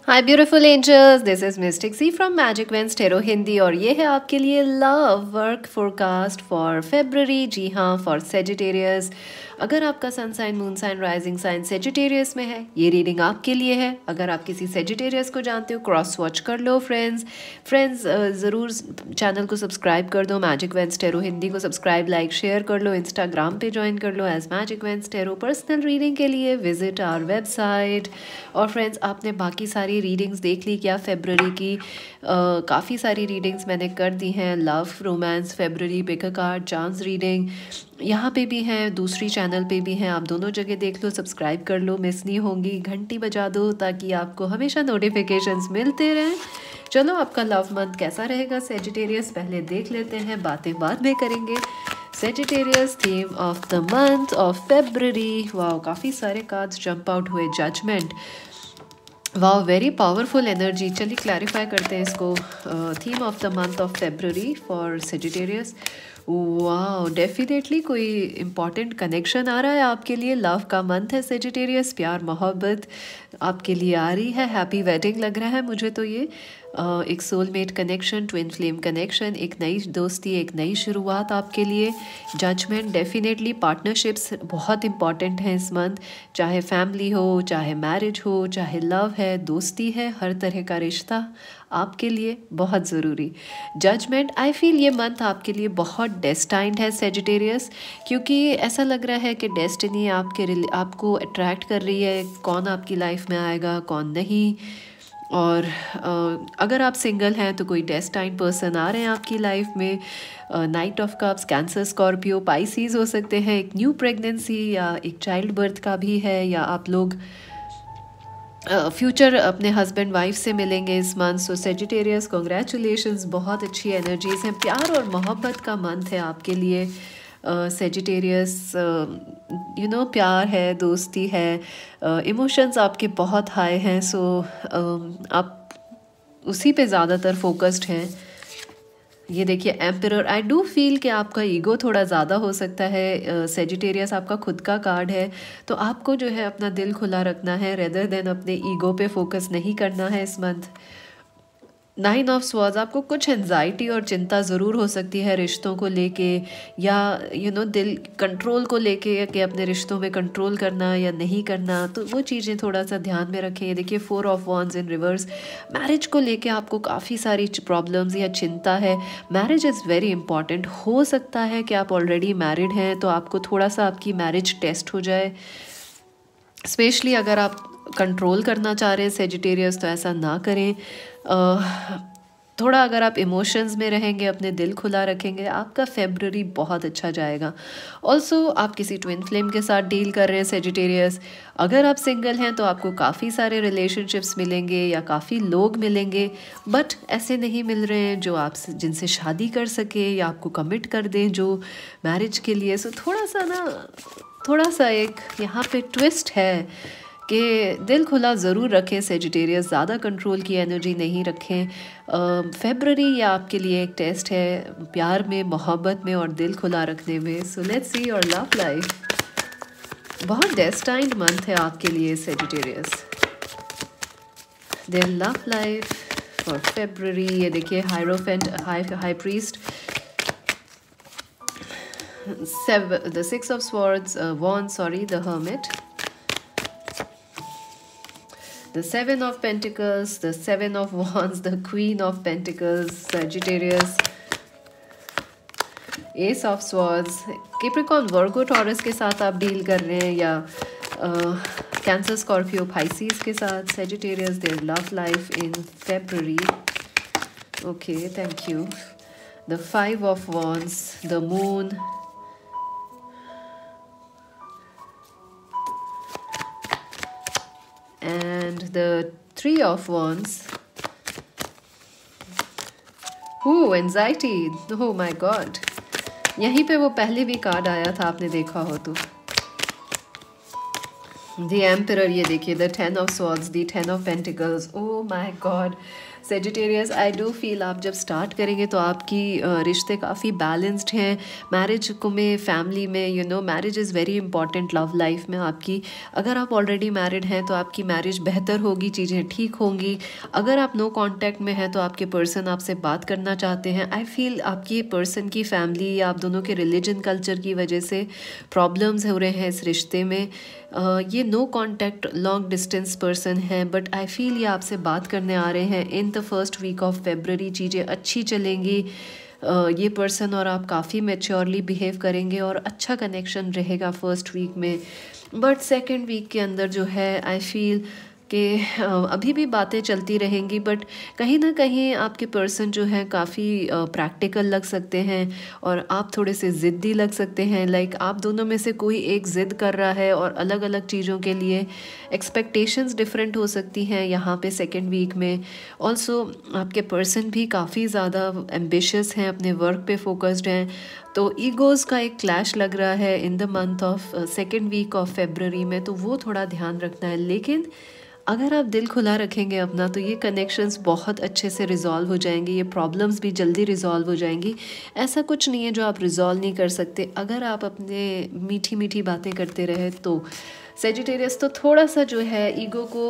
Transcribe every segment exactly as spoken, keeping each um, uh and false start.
Hi beautiful angels, this is Mystic C from Magic Veins Tarot Hindi और ये है आपके लिए love work forecast for February. जी हाँ, फॉर सेजिटेरियस। अगर आपका sun sign, moon sign, rising sign Sagittarius में है, ये रीडिंग आपके लिए है। अगर आप किसी सेजिटेरियस को जानते हो, क्रॉस वॉच कर लो फ्रेंड्स फ्रेंड्स ज़रूर चैनल को सब्सक्राइब कर दो। मैजिक वेंस टेरो हिंदी को सब्सक्राइब, लाइक, शेयर कर लो। इंस्टाग्राम पे ज्वाइन कर लो as Magic Veins Tarot. Personal reading के लिए विजिट आवर वेबसाइट। और फ्रेंड्स, आपने बाकी सारी रीडिंग्स देख ली क्या फेब्रवरी की? काफ़ी सारी रीडिंग्स मैंने कर दी हैं। Love, romance, February, pick a card, chance reading यहाँ पे भी हैं, दूसरी चैनल पे भी हैं। आप दोनों जगह देख लो, सब्सक्राइब कर लो, मिस नहीं होंगी। घंटी बजा दो ताकि आपको हमेशा नोटिफिकेशंस मिलते रहें। चलो, आपका लव मंथ कैसा रहेगा सेजिटेरियस, पहले देख लेते हैं, बातें बाद में करेंगे। Sagittarius theme of the month of February. Wow, काफ़ी सारे कार्ड्स जंप आउट हुए। जजमेंट, वाह, वेरी पावरफुल एनर्जी। चलिए क्लैरिफाई करते हैं इसको। Theme of the month of February for Sagittarius. वाह, डेफिनेटली कोई इम्पॉर्टेंट कनेक्शन आ रहा है आपके लिए। लव का मंथ है सेजिटेरियस, प्यार मोहब्बत आपके लिए आ रही है। हैप्पी वेडिंग लग रहा है मुझे तो ये। uh, एक soulmate connection, twin flame connection, एक नई दोस्ती, एक नई शुरुआत आपके लिए। जजमेंट, डेफिनेटली पार्टनरशिप्स बहुत इंपॉर्टेंट हैं इस मंथ। चाहे फैमिली हो, चाहे मैरिज हो, चाहे लव है, दोस्ती है, हर तरह का रिश्ता आपके लिए बहुत ज़रूरी। जजमेंट, आई फील ये मंथ आपके लिए बहुत डेस्टाइंड है सेजिटेरियस, क्योंकि ऐसा लग रहा है कि डेस्टिनी आपके आपको अट्रैक्ट कर रही है। कौन आपकी लाइफ में आएगा, कौन नहीं। और अगर आप सिंगल हैं तो कोई डेस्टाइंड पर्सन आ रहे हैं आपकी लाइफ में। Knight of cups, Cancer, Scorpio, Pisces हो सकते हैं। एक न्यू प्रेगनेंसी या एक चाइल्ड बर्थ का भी है, या आप लोग फ्यूचर uh, अपने हस्बैंड वाइफ से मिलेंगे इस मंथ। सो सेजिटेरियस, कॉन्ग्रेचुलेशंस, बहुत अच्छी एनर्जीज हैं। प्यार और मोहब्बत का मंथ है आपके लिए सेजिटेरियस। यू नो, प्यार है, दोस्ती है, इमोशंस uh, आपके बहुत हाई हैं। सो so, uh, आप उसी पे ज़्यादातर फोकस्ड हैं। ये देखिए एम्परर, आई डू फील कि आपका ईगो थोड़ा ज़्यादा हो सकता है सेजिटेरियस। uh, आपका खुद का कार्ड है, तो आपको जो है अपना दिल खुला रखना है, रेदर देन अपने ईगो पे फोकस नहीं करना है इस मंथ। नाइन ऑफ स्वॉर्ड्स, आपको कुछ एंजाइटी और चिंता ज़रूर हो सकती है रिश्तों को लेके, या यू you नो know, दिल कंट्रोल को लेके कि अपने रिश्तों में कंट्रोल करना या नहीं करना, तो वो चीज़ें थोड़ा सा ध्यान में रखें। ये देखिए four of wands in reverse. Marriage को लेके आपको काफ़ी सारी प्रॉब्लम्स या चिंता है। Marriage is very important. हो सकता है कि आप ऑलरेडी मैरिड हैं, तो आपको थोड़ा सा आपकी मैरिज टेस्ट हो जाए। स्पेशली अगर आप कंट्रोल करना चाह रहे हैं सेजिटेरियस, तो ऐसा ना करें। uh, थोड़ा अगर आप इमोशंस में रहेंगे, अपने दिल खुला रखेंगे, आपका फेब्रवरी बहुत अच्छा जाएगा। ऑल्सो आप किसी ट्विन फ्लेम के साथ डील कर रहे हैं सेजिटेरियस। अगर आप सिंगल हैं तो आपको काफ़ी सारे रिलेशनशिप्स मिलेंगे या काफ़ी लोग मिलेंगे, बट ऐसे नहीं मिल रहे हैं जो आप जिनसे शादी कर सके या आपको कमिट कर दें जो मैरिज के लिए। सो थोड़ा सा ना, थोड़ा सा एक यहाँ पे ट्विस्ट है कि दिल खुला ज़रूर रखें सेजिटेरियस, ज़्यादा कंट्रोल की एनर्जी नहीं रखें। फेब्रवरी या आपके लिए एक टेस्ट है प्यार में, मोहब्बत में और दिल खुला रखने में। So let's see your love life. बहुत डेस्टाइंड मंथ है आपके लिए Sagittarius. Their love life for February. ये देखिए hierophant, high high priest, seven, the six of swords, uh, wands, sorry, the hermit, the seven of pentacles, the seven of wands, the queen of pentacles, Sagittarius, ace of swords, Capricorn, Virgo, Taurus के साथ आप deal कर रहे हैं, या cancer, Scorpio, Pisces के साथ Sagittarius, their love life in February. Okay, thank you. The five of wands, the moon, and the three of wands. Ooh, anxiety. Oh my god. यहीं पे वो पहले भी कार्ड आया था, आपने देखा हो तो। The Emperor, ये देखिए, the ten of swords, the ten of pentacles. Oh my god. Sagittarius, I do feel आप जब स्टार्ट करेंगे तो आपकी रिश्ते काफ़ी बैलेंस्ड हैं। मैरिज को में फैमिली में you know marriage is very important love life में आपकी। अगर आप ऑलरेडी मैरिड हैं तो आपकी मैरिज बेहतर होगी, चीज़ें ठीक होंगी। अगर आप नो कांटेक्ट में हैं तो आपके पर्सन आपसे बात करना चाहते हैं। आई फील आपकी पर्सन की फैमिली या आप दोनों के रिलीजन कल्चर की वजह से प्रॉब्लम्स हो रहे हैं इस रिश्ते में। Uh, ये no contact long distance person है, बट आई फील ये आपसे बात करने आ रहे हैं in the first week of February. चीज़ें अच्छी चलेंगी। uh, ये पर्सन और आप काफ़ी मैच्योरली बिहेव करेंगे और अच्छा कनेक्शन रहेगा फर्स्ट वीक में। बट सेकेंड वीक के अंदर जो है आई फील कि अभी भी बातें चलती रहेंगी, बट कहीं ना कहीं आपके पर्सन जो है काफ़ी प्रैक्टिकल लग सकते हैं और आप थोड़े से ज़िद्दी लग सकते हैं। लाइक आप दोनों में से कोई एक ज़िद कर रहा है और अलग अलग चीज़ों के लिए एक्सपेक्टेशंस डिफरेंट हो सकती हैं यहाँ पे सेकेंड वीक में। ऑल्सो आपके पर्सन भी काफ़ी ज़्यादा एम्बिशियस हैं, अपने वर्क पे फोकस्ड हैं, तो ईगोज़ का एक क्लैश लग रहा है in the month of second week of February में, तो वो थोड़ा ध्यान रखना है। लेकिन अगर आप दिल खुला रखेंगे अपना तो ये कनेक्शंस बहुत अच्छे से रिजॉल्व हो जाएंगे, ये प्रॉब्लम्स भी जल्दी रिजॉल्व हो जाएंगी। ऐसा कुछ नहीं है जो आप रिजॉल्व नहीं कर सकते अगर आप अपने मीठी मीठी बातें करते रहे तो। सेजिटेरियस, तो थोड़ा सा जो है ईगो को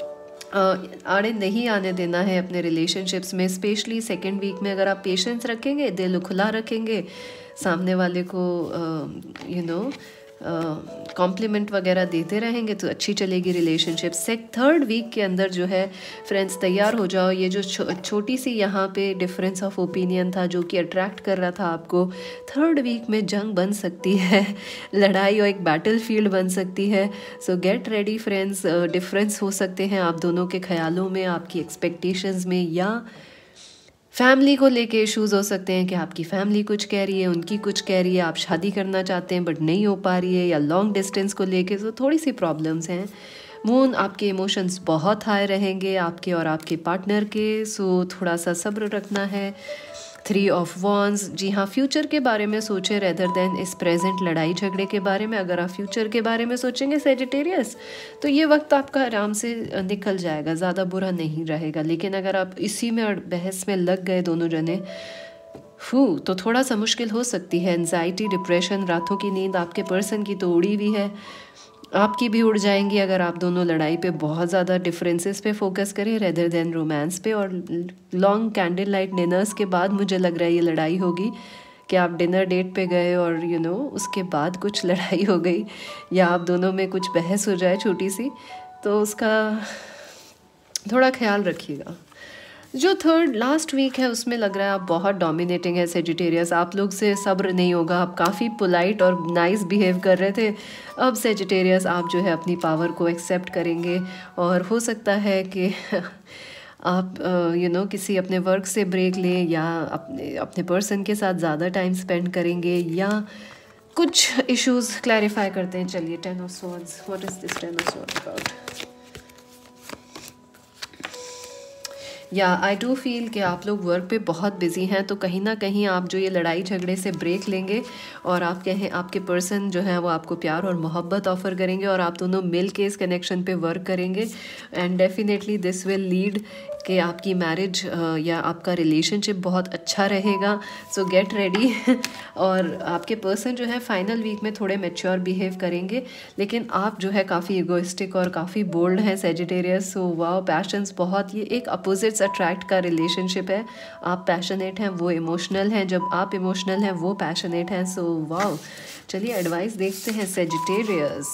आड़े नहीं आने देना है अपने रिलेशनशिप्स में, स्पेशली सेकेंड वीक में। अगर आप पेशेंस रखेंगे, दिल खुला रखेंगे, सामने वाले को यू नो कॉम्प्लीमेंट वगैरह देते रहेंगे तो अच्छी चलेगी रिलेशनशिप। सेक थर्ड वीक के अंदर जो है फ्रेंड्स तैयार हो जाओ। ये जो छो, छोटी सी यहाँ पे डिफरेंस ऑफ ओपिनियन था जो कि अट्रैक्ट कर रहा था आपको, थर्ड वीक में जंग बन सकती है, लड़ाई और एक बैटल फील्ड बन सकती है। So get ready friends. Difference हो सकते हैं आप दोनों के ख्यालों में, आपकी एक्सपेक्टेशंस में, या फैमिली को लेके इश्यूज़ हो सकते हैं कि आपकी फैमिली कुछ कह रही है, उनकी कुछ कह रही है, आप शादी करना चाहते हैं बट नहीं हो पा रही है, या लॉन्ग डिस्टेंस को लेके तो थोड़ी सी प्रॉब्लम्स हैं। मून, आपके इमोशंस बहुत हाई रहेंगे आपके और आपके पार्टनर के, सो थोड़ा सा सब्र रखना है। थ्री ऑफ वॉन्स, जी हाँ, फ्यूचर के बारे में सोचें रेदर देन इस प्रेजेंट लड़ाई झगड़े के बारे में। अगर आप फ्यूचर के बारे में सोचेंगे सेजिटेरियस तो ये वक्त आपका आराम से निकल जाएगा, ज़्यादा बुरा नहीं रहेगा। लेकिन अगर आप इसी में बहस में लग गए दोनों जने फू तो थोड़ा सा मुश्किल हो सकती है। एंजाइटी, डिप्रेशन, रातों की नींद आपके पर्सन की तो उड़ी हुई है, आपकी भी उड़ जाएंगी अगर आप दोनों लड़ाई पे बहुत ज़्यादा डिफरेंसेस पे फोकस करें रेदर देन रोमांस पे। और लॉन्ग कैंडल लाइट डिनर्स के बाद मुझे लग रहा है ये लड़ाई होगी कि आप डिनर डेट पे गए और यू you नो know, उसके बाद कुछ लड़ाई हो गई या आप दोनों में कुछ बहस हो जाए छोटी सी, तो उसका थोड़ा ख्याल रखिएगा। जो थर्ड लास्ट वीक है उसमें लग रहा है आप बहुत डोमिनेटिंग है सेजिटेरियस, आप लोग से सब्र नहीं होगा। आप काफ़ी पोलाइट और नाइस बिहेव कर रहे थे, अब सेजिटेरियस आप जो है अपनी पावर को एक्सेप्ट करेंगे और हो सकता है कि आप यू नो किसी अपने वर्क से ब्रेक लें या अपने अपने पर्सन के साथ ज़्यादा टाइम स्पेंड करेंगे या कुछ इश्यूज क्लैरिफाई करते हैं। चलिए, ten of swords, what is this ten of swords about? या आई डू फील कि आप लोग वर्क पे बहुत बिजी हैं, तो कहीं ना कहीं आप जो ये लड़ाई झगड़े से ब्रेक लेंगे और आप कहें आपके पर्सन जो है वो आपको प्यार और मोहब्बत ऑफर करेंगे और आप दोनों मिल के इस कनेक्शन पे वर्क करेंगे and definitely this will lead कि आपकी मैरिज या आपका रिलेशनशिप बहुत अच्छा रहेगा। So get ready. और आपके पर्सन जो है फाइनल वीक में थोड़े मैच्योर बिहेव करेंगे, लेकिन आप जो है काफ़ी इगोइस्टिक और काफ़ी बोल्ड हैं सेजिटेरियस। सो वाओ, पैशंस बहुत, ये एक अपोजिट्स अट्रैक्ट का रिलेशनशिप है। आप पैशनेट हैं, वो इमोशनल हैं, जब आप इमोशनल हैं वो पैशनेट हैं। सो वाओ, चलिए एडवाइस देखते हैं सेजिटेरियस।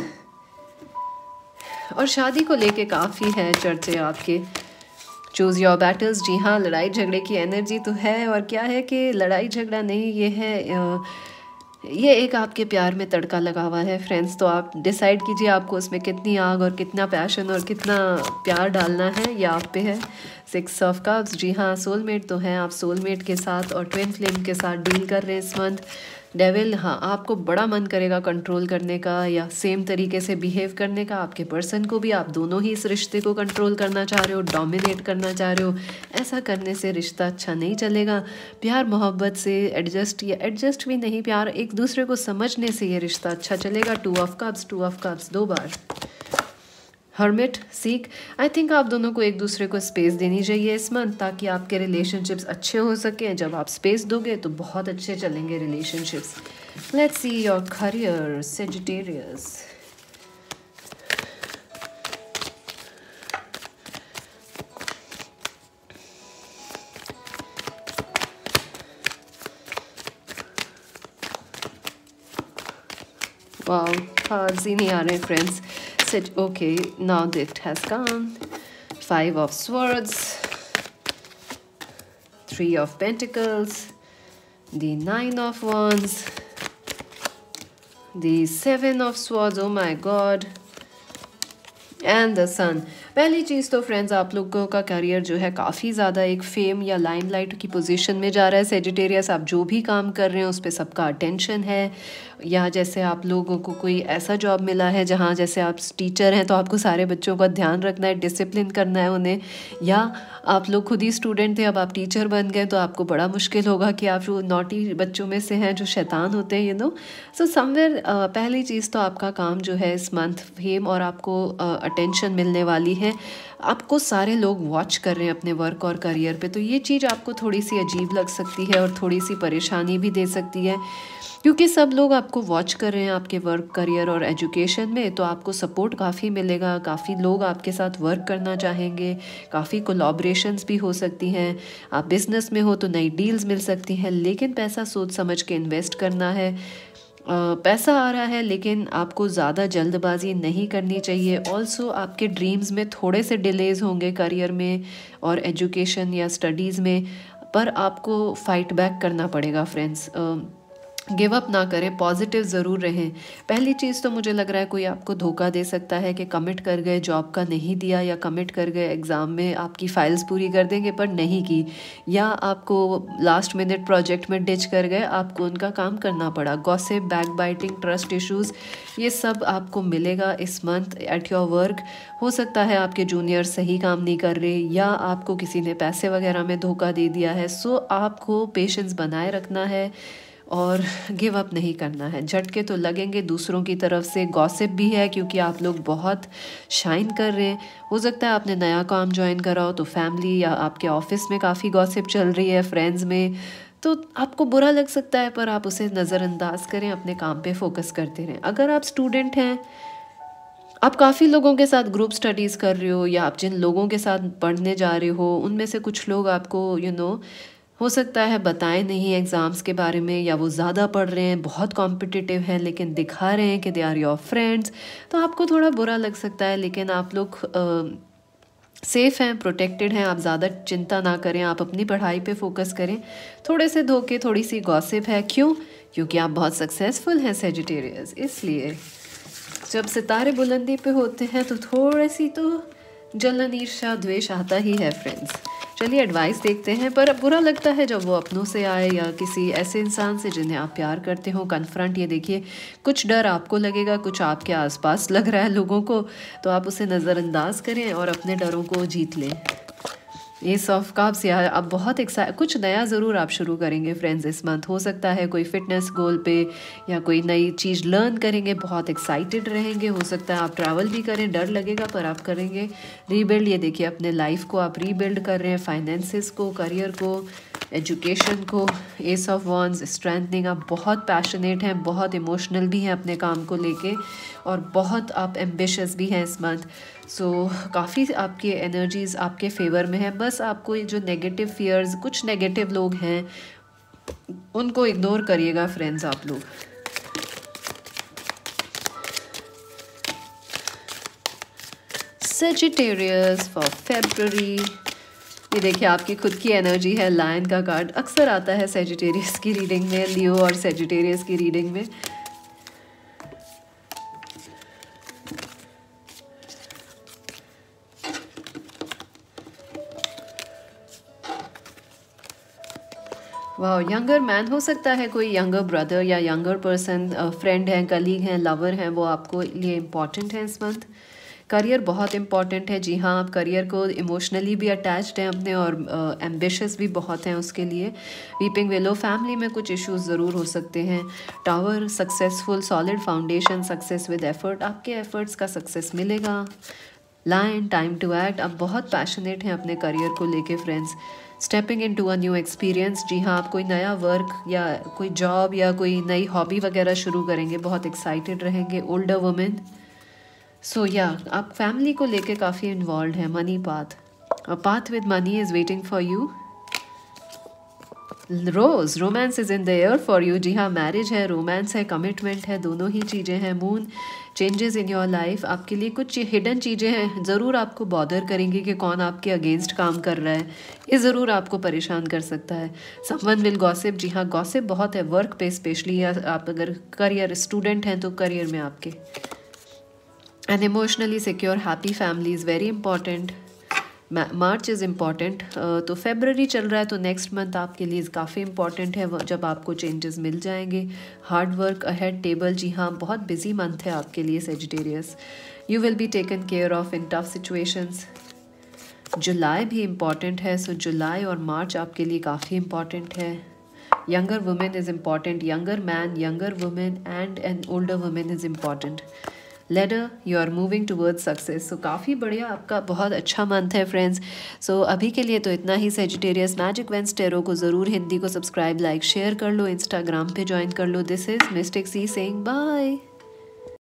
और शादी को लेके काफ़ी है चर्चे आपके। चूज़ योर बैटल्स, जी हाँ, लड़ाई झगड़े की एनर्जी तो है। और क्या है कि लड़ाई झगड़ा नहीं, ये है ये एक आपके प्यार में तड़का लगा हुआ है फ्रेंड्स। तो आप डिसाइड कीजिए आपको उसमें कितनी आग और कितना पैशन और कितना प्यार डालना है, ये आप पे है। सिक्स ऑफ कप्स, जी हाँ, सोलमेट तो हैं आप, सोलमेट के साथ और ट्विन फ्लेम के साथ डील कर रहे हैं इस मंथ। डेविल, हाँ, आपको बड़ा मन करेगा कंट्रोल करने का या सेम तरीके से बिहेव करने का। आपके पर्सन को भी, आप दोनों ही इस रिश्ते को कंट्रोल करना चाह रहे हो, डोमिनेट करना चाह रहे हो। ऐसा करने से रिश्ता अच्छा नहीं चलेगा। प्यार मोहब्बत से एडजस्ट, या एडजस्ट भी नहीं, प्यार एक दूसरे को समझने से ये रिश्ता अच्छा चलेगा। Two of cups, two of cups दो बार। हर्मिट, सीक, आई थिंक आप दोनों को एक दूसरे को स्पेस देनी चाहिए इस मंथ, ताकि आपके रिलेशनशिप्स अच्छे हो सकें। जब आप स्पेस दोगे तो बहुत अच्छे चलेंगे relationships. Let's see your career Sagittarius. Wow, cards ही नहीं आ रहे friends. Set okay, now that has come. Five of swords, three of pentacles, the nine of wands, the seven of swords, oh my god, and the sun. पहली चीज़ तो friends, आप लोगों का करियर जो है काफ़ी ज़्यादा एक फेम या लाइमलाइट की पोजीशन में जा रहा है सेजिटेरियस। आप जो भी काम कर रहे हैं उस पर सबका अटेंशन है, या जैसे आप लोगों को कोई ऐसा जॉब मिला है जहाँ जैसे आप टीचर हैं तो आपको सारे बच्चों का ध्यान रखना है, डिसिप्लिन करना है उन्हें, या आप लोग खुद ही स्टूडेंट थे अब आप टीचर बन गए तो आपको बड़ा मुश्किल होगा कि आप जो नॉटी बच्चों में से हैं जो शैतान होते हैं, यू नो। सो समवेयर पहली चीज़ तो आपका काम जो है इस मंथ फेम और आपको अटेंशन मिलने वाली है। आपको सारे लोग वॉच कर रहे हैं अपने वर्क और करियर पे, तो ये चीज़ आपको थोड़ी सी अजीब लग सकती है और थोड़ी सी परेशानी भी दे सकती है, क्योंकि सब लोग आपको वॉच कर रहे हैं आपके वर्क, करियर और एजुकेशन में। तो आपको सपोर्ट काफ़ी मिलेगा, काफ़ी लोग आपके साथ वर्क करना चाहेंगे, काफ़ी कोलैबोरेशंस भी हो सकती हैं। आप बिज़नेस में हो तो नई डील्स मिल सकती हैं, लेकिन पैसा सोच समझ के इन्वेस्ट करना है। Uh, पैसा आ रहा है लेकिन आपको ज़्यादा जल्दबाजी नहीं करनी चाहिए। ऑल्सो आपके ड्रीम्स में थोड़े से डिलेज होंगे करियर में और एजुकेशन या स्टडीज़ में, पर आपको फाइट बैक करना पड़ेगा फ्रेंड्स। uh, गिव अप ना करें, पॉजिटिव ज़रूर रहें। पहली चीज़ तो मुझे लग रहा है कोई आपको धोखा दे सकता है कि कमिट कर गए जॉब का नहीं दिया, या कमिट कर गए एग्ज़ाम में आपकी फ़ाइल्स पूरी कर देंगे पर नहीं की, या आपको लास्ट मिनट प्रोजेक्ट में डिच कर गए, आपको उनका काम करना पड़ा। Gossip, backbiting, trust issues, ये सब आपको मिलेगा इस मंथ एट योर वर्क। हो सकता है आपके जूनियर सही काम नहीं कर रहे, या आपको किसी ने पैसे वगैरह में धोखा दे दिया है। सो आपको पेशेंस बनाए रखना है और गिव अप नहीं करना है। झटके तो लगेंगे दूसरों की तरफ से, गॉसिप भी है क्योंकि आप लोग बहुत शाइन कर रहे हैं। हो सकता है आपने नया काम ज्वाइन करा हो तो फैमिली या आपके ऑफिस में काफ़ी गॉसिप चल रही है, फ्रेंड्स में, तो आपको बुरा लग सकता है, पर आप उसे नज़रअंदाज करें, अपने काम पे फोकस करते रहें। अगर आप स्टूडेंट हैं, आप काफ़ी लोगों के साथ ग्रुप स्टडीज़ कर रहे हो, या आप जिन लोगों के साथ पढ़ने जा रहे हो उनमें से कुछ लोग आपको यू you नो know, हो सकता है बताएं नहीं एग्ज़ाम्स के बारे में, या वो ज़्यादा पढ़ रहे हैं, बहुत कॉम्पिटिटिव हैं, लेकिन दिखा रहे हैं कि दे आर योर फ्रेंड्स, तो आपको थोड़ा बुरा लग सकता है। लेकिन आप लोग सेफ़ हैं, प्रोटेक्टेड हैं, आप ज़्यादा चिंता ना करें, आप अपनी पढ़ाई पे फोकस करें। थोड़े से धोखे, थोड़ी सी गॉसिप है, क्यों? क्योंकि आप बहुत सक्सेसफुल हैं सेजिटेरियस। इसलिए जब सितारे बुलंदी पे होते हैं तो थोड़ी सी तो जलन, ईर्ष्या, द्वेष आता ही है फ्रेंड्स। चलिए एडवाइस देखते हैं, पर बुरा लगता है जब वो अपनों से आए या किसी ऐसे इंसान से जिन्हें आप प्यार करते हो। कन्फ्रंट, ये देखिए कुछ डर आपको लगेगा, कुछ आपके आसपास लग रहा है लोगों को, तो आप उसे नज़रअंदाज करें और अपने डरों को जीत लें। ये ऑफ कप्स, या आप बहुत एक्साइट, कुछ नया ज़रूर आप शुरू करेंगे फ्रेंड्स इस मंथ। हो सकता है कोई फिटनेस गोल पे या कोई नई चीज़ लर्न करेंगे, बहुत एक्साइटेड रहेंगे। हो सकता है आप ट्रैवल भी करें, डर लगेगा पर आप करेंगे रीबिल्ड। ये देखिए अपने लाइफ को आप रीबिल्ड कर रहे हैं, फाइनेंसिस को, करियर को, एजुकेशन को। एस ऑफ वॉन्ड्स, स्ट्रेंथनिंग, आप बहुत पैशनेट हैं, बहुत इमोशनल भी हैं अपने काम को लेके, और बहुत आप एम्बिशियस भी हैं इस मंथ। सो so, काफ़ी आपकी एनर्जीज़ आपके फेवर में है। बस आपको ये जो नेगेटिव फियर्स, कुछ नेगेटिव लोग हैं उनको इग्नोर करिएगा फ्रेंड्स आप लोग। सेजिटेरियस फॉर फेब्रुअरी, ये देखिए आपकी खुद की एनर्जी है। लायन का कार्ड अक्सर आता है सेजिटेरियस की रीडिंग में, लियो और सेजिटेरियस की रीडिंग में। वाह, यंगर मैन, हो सकता है कोई यंगर ब्रदर या यंगर पर्सन, फ्रेंड हैं, कलीग हैं, लवर हैं, वो आपको लिए इम्पॉर्टेंट हैं इस मंथ। करियर बहुत इंपॉर्टेंट है, जी हाँ, आप करियर को इमोशनली भी अटैच्ड हैं अपने, और एम्बिशियस uh, भी बहुत हैं उसके लिए। वीपिंग विलो, फैमिली में कुछ इश्यूज ज़रूर हो सकते हैं। Tower, successful, solid foundation, success with effort, आपके एफर्ट्स का सक्सेस मिलेगा। लायन, टाइम टू एक्ट, आप बहुत पैशनेट हैं अपने करियर को लेके friends. Stepping into a new experience, जी हाँ, आप कोई नया वर्क या कोई जॉब या कोई नई हॉबी वगैरह शुरू करेंगे, बहुत एक्साइटेड रहेंगे। ओल्डर वुमेन, सो या आप फैमिली को लेके काफ़ी इन्वॉल्व हैं। Money path, a path with money is waiting for you. Rose, romance is in the air for you, जी हाँ, मैरिज है, रोमांस है, कमिटमेंट है, दोनों ही चीज़ें हैं। Moon, changes in your life, आपके लिए कुछ हिडन चीज़ें हैं, ज़रूर आपको बॉदर करेंगी कि कौन आपके अगेंस्ट काम कर रहा है, ये ज़रूर आपको परेशान कर सकता है। समवन विल गॉसिप, जी हाँ, गॉसिप बहुत है वर्क पे स्पेशली, या आप अगर करियर स्टूडेंट हैं तो करियर में आपके। An emotionally secure happy family is very important. March is important, तो फेबररी चल रहा है तो नेक्स्ट मंथ आपके लिए काफ़ी इंपॉर्टेंट है जब आपको चेंजेस मिल जाएंगे। हार्ड वर्क अहेड टेबल, जी हाँ, बहुत बिजी मंथ है आपके लिए Sagittarius. You will be taken care of in tough situations. जुलाई भी इम्पॉर्टेंट है, सो जुलाई और मार्च आपके लिए काफ़ी इम्पॉर्टेंट है। Younger women is important, younger man, younger women and an older women is important. Ladder, you are moving towards success, so काफ़ी बढ़िया, आपका बहुत अच्छा मंथ है फ्रेंड्स। सो so, अभी के लिए तो इतना ही। सेजिटेरियस मैजिक वेंस टेरो को ज़रूर हिंदी को सब्सक्राइब, लाइक, शेयर कर लो, इंस्टाग्राम पे ज्वाइन कर लो। This is Mystic C saying bye.